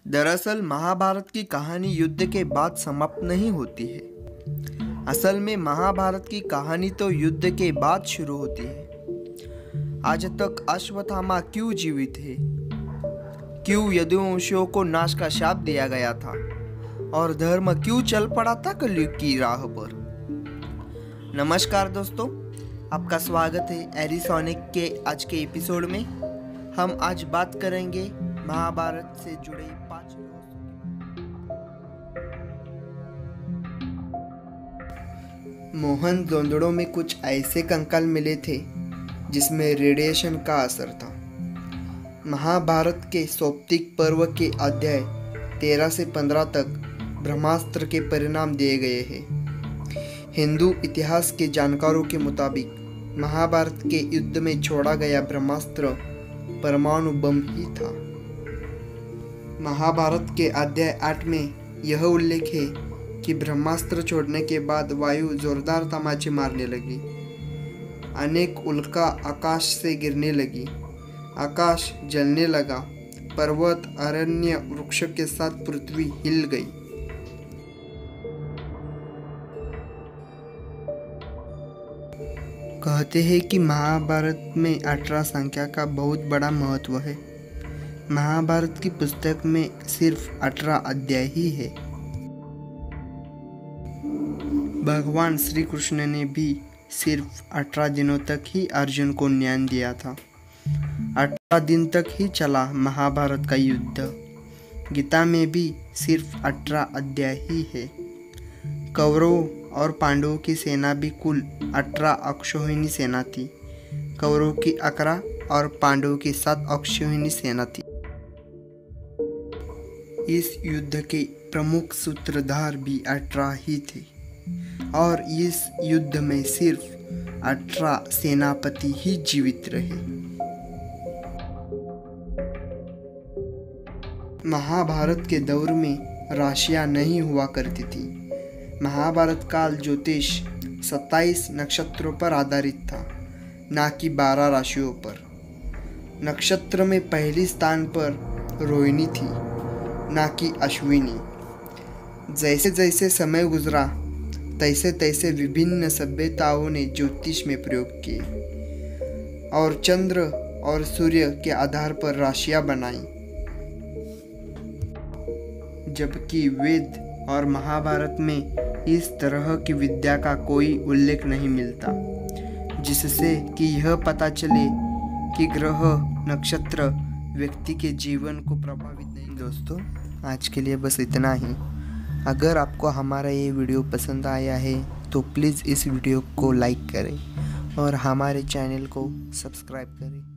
दरअसल महाभारत की कहानी युद्ध के बाद समाप्त नहीं होती है। असल में महाभारत की कहानी तो युद्ध के बाद शुरू होती है। आज तक अश्वत्थामा क्यों जीवित है, क्यों यदुवंशियों को नाश का शाप दिया गया था और धर्म क्यों चल पड़ा था कलयुग की राह पर। नमस्कार दोस्तों, आपका स्वागत है एरिसोनिक के आज के एपिसोड में। हम आज बात करेंगे महाभारत से जुड़े 5 मोहनजोदड़ो में कुछ ऐसे कंकाल मिले थे जिसमें रेडिएशन का असर था। महाभारत के सौप्तिक पर्व के अध्याय 13 से 15 तक ब्रह्मास्त्र के परिणाम दिए गए हैं। हिंदू इतिहास के जानकारों के मुताबिक महाभारत के युद्ध में छोड़ा गया ब्रह्मास्त्र परमाणु बम ही था। महाभारत के अध्याय 8 में यह उल्लेख है कि ब्रह्मास्त्र छोड़ने के बाद वायु जोरदार तमाचे मारने लगी, अनेक उल्का आकाश से गिरने लगी, आकाश जलने लगा, पर्वत अरण्य वृक्ष के साथ पृथ्वी हिल गई। कहते हैं कि महाभारत में 18 संख्या का बहुत बड़ा महत्व है। महाभारत की पुस्तक में सिर्फ 18 अध्याय ही है। भगवान श्री कृष्ण ने भी सिर्फ 18 दिनों तक ही अर्जुन को ज्ञान दिया था। 18 दिन तक ही चला महाभारत का युद्ध। गीता में भी सिर्फ 18 अध्याय ही है। कौरवों और पांडवों की सेना भी कुल 18 अक्षौहिणी सेना थी। कौरवों की 11 और पांडवों की 7 अक्षौहिणी सेना थी। इस युद्ध के प्रमुख सूत्रधार भी 18 ही थे और इस युद्ध में सिर्फ 18 सेनापति ही जीवित रहे। महाभारत के दौर में राशियां नहीं हुआ करती थी। महाभारत काल ज्योतिष 27 नक्षत्रों पर आधारित था, ना कि 12 राशियों पर। नक्षत्र में पहली स्थान पर रोहिणी थी, ना कि अश्विनी। जैसे जैसे समय गुजरा तैसे तैसे विभिन्न सभ्यताओं ने ज्योतिष में प्रयोग किए और चंद्र और सूर्य के आधार पर राशियां बनाई। जबकि वेद और महाभारत में इस तरह की विद्या का कोई उल्लेख नहीं मिलता, जिससे कि यह पता चले कि ग्रह नक्षत्र व्यक्ति के जीवन को प्रभावित नहीं। दोस्तों, आज के लिए बस इतना ही। अगर आपको हमारा ये वीडियो पसंद आया है तो प्लीज़ इस वीडियो को लाइक करें और हमारे चैनल को सब्सक्राइब करें।